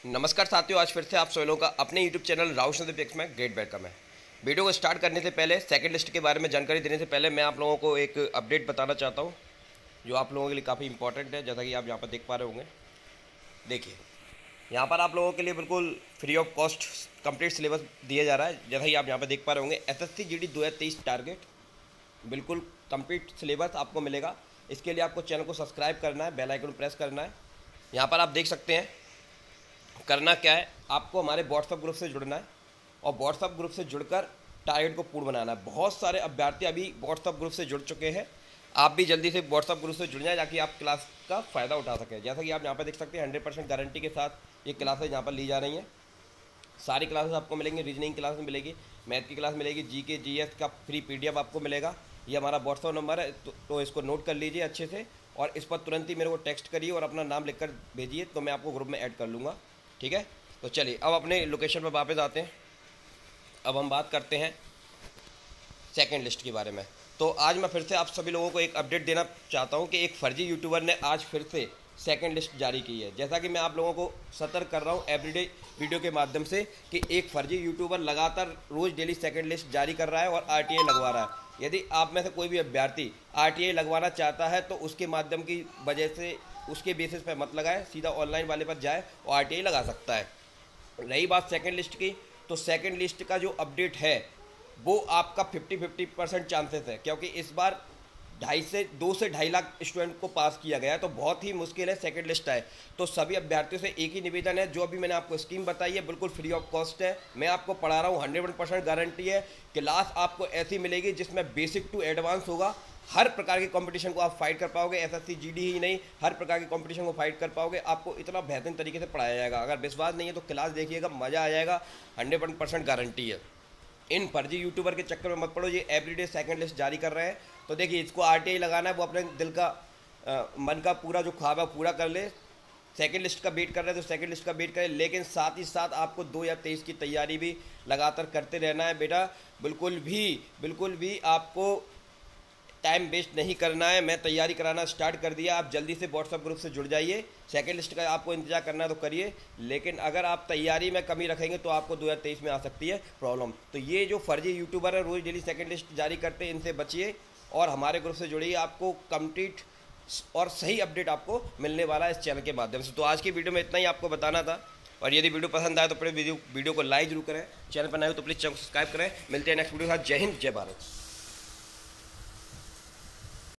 नमस्कार साथियों, आज फिर से आप सभी लोगों का अपने YouTube चैनल राहुल पिक्स में ग्रेट वेलकम है। वीडियो को स्टार्ट करने से पहले, सेकंड लिस्ट के बारे में जानकारी देने से पहले मैं आप लोगों को एक अपडेट बताना चाहता हूं जो आप लोगों के लिए काफ़ी इंपॉर्टेंट है। जैसा कि आप यहां पर देख पा रहे होंगे, देखिए यहां पर आप लोगों के लिए बिल्कुल free of cost complete syllabus दिया जा रहा है। जैसा कि आप यहां पर देख पा रहे होंगे, SSC GD 2023 टारगेट बिल्कुल कंप्लीट सिलेबस आपको मिलेगा। इसके लिए आपको चैनल को सब्सक्राइब करना है, बेल आइकन प्रेस करना है। यहाँ पर आप देख सकते हैं करना क्या है, आपको हमारे व्हाट्सअप ग्रुप से जुड़ना है और व्हाट्सअप ग्रुप से जुड़कर टारगेट को पूर्ण बनाना है। बहुत सारे अभ्यर्थी अभी व्हाट्सअप ग्रुप से जुड़ चुके हैं, आप भी जल्दी से व्हाट्सअप ग्रुप से जुड़ जाएं ताकि आप क्लास का फ़ायदा उठा सकें। जैसा कि आप यहाँ पर देख सकते हैं 100% गारंटी के साथ ये क्लासेज यहाँ पर ली जा रही हैं। सारी क्लासेस आपको मिलेंगी, रीजनिंग क्लास मिलेगी, मैथ की क्लास मिलेगी, GK GS का फ्री PDF आपको मिलेगा। ये हमारा व्हाट्सअप नंबर है, तो इसको नोट कर लीजिए अच्छे से और इस पर तुरंत ही मेरे को टेक्स्ट करिए और अपना नाम लिखकर भेजिए, तो मैं आपको ग्रुप में ऐड कर लूँगा। ठीक है, तो चलिए अब अपने लोकेशन पर वापस आते हैं। अब हम बात करते हैं सेकंड लिस्ट के बारे में। तो आज मैं फिर से आप सभी लोगों को एक अपडेट देना चाहता हूं कि एक फर्जी यूट्यूबर ने आज फिर से सेकंड लिस्ट जारी की है। जैसा कि मैं आप लोगों को सतर्क कर रहा हूं एवरीडे वीडियो के माध्यम से कि एक फर्जी यूट्यूबर लगातार रोज़ डेली सेकंड लिस्ट जारी कर रहा है और RTI लगवा रहा है। यदि आप में से कोई भी अभ्यर्थी RTI लगवाना चाहता है तो उसके माध्यम की वजह से उसके बेसिस पर मत लगाए, सीधा ऑनलाइन वाले पर जाए और RTI लगा सकता है। रही बात सेकंड लिस्ट की, तो सेकंड लिस्ट का जो अपडेट है वो आपका 50-50% चांसेस है, क्योंकि इस बार 2 से ढाई लाख स्टूडेंट को पास किया गया है, तो बहुत ही मुश्किल है सेकंड लिस्ट आए। तो सभी अभ्यर्थियों से एक ही निवेदन है, जो अभी मैंने आपको स्कीम बताई है बिल्कुल फ्री ऑफ कॉस्ट है। मैं आपको पढ़ा रहा हूँ, 100% गारंटी है। क्लास आपको ऐसी मिलेगी जिसमें बेसिक टू एडवांस होगा। हर प्रकार के कंपटीशन को आप फाइट कर पाओगे, SSC GD ही नहीं, हर प्रकार के कंपटीशन को फाइट कर पाओगे। आपको इतना बेहतरीन तरीके से पढ़ाया जाएगा। अगर विश्वास नहीं है तो क्लास देखिएगा, मज़ा आ जाएगा, 100% गारंटी है। इन फर्जी यूट्यूबर के चक्कर में मत पड़ो, ये एवरीडे सेकंड लिस्ट जारी कर रहे हैं। तो देखिए, इसको RTI लगाना है, वो अपने दिल का मन का पूरा जो ख्वाब है पूरा कर ले। सेकंड लिस्ट का वेट कर रहे हैं तो सेकंड लिस्ट का वेट करें, लेकिन साथ ही साथ आपको 2023 की तैयारी भी लगातार करते रहना है बेटा। बिल्कुल भी आपको टाइम वेस्ट नहीं करना है। मैं तैयारी कराना स्टार्ट कर दिया, आप जल्दी से व्हाट्सअप ग्रुप से जुड़ जाइए। सेकंड लिस्ट का आपको इंतजार करना है तो करिए, लेकिन अगर आप तैयारी में कमी रखेंगे तो आपको 2023 में आ सकती है प्रॉब्लम। तो ये जो फर्जी यूट्यूबर है रोज़ डेली सेकंड लिस्ट जारी करते हैं, इनसे बचिए और हमारे ग्रुप से जुड़िए। आपको कंप्लीट और सही अपडेट आपको मिलने वाला है इस चैनल के माध्यम से। तो आज की वीडियो में इतना ही आपको बताना था, और यदि वीडियो पसंद आए तो प्लीज़ वीडियो को लाइक जरूर करें। चैनल पर नए हो तो प्लीज़ चैनल को सब्सक्राइब करें। मिलते हैं नेक्स्ट वीडियो के साथ। जय हिंद, जय भारत।